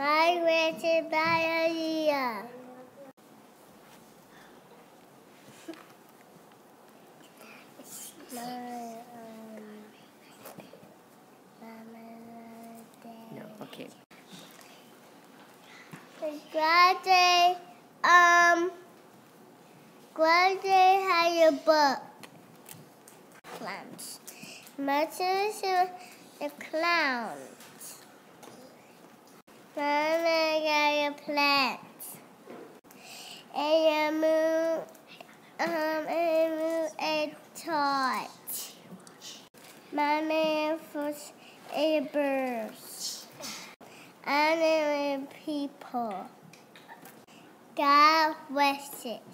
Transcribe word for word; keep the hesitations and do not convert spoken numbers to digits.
My written by Aleah. My, um, No, okay. Glad they, um, glad they had a book. Clowns. Monsters the clowns. Mama got a plant. And a moon, um, and a moon a torch. Mama was a bird. And a people. God bless it.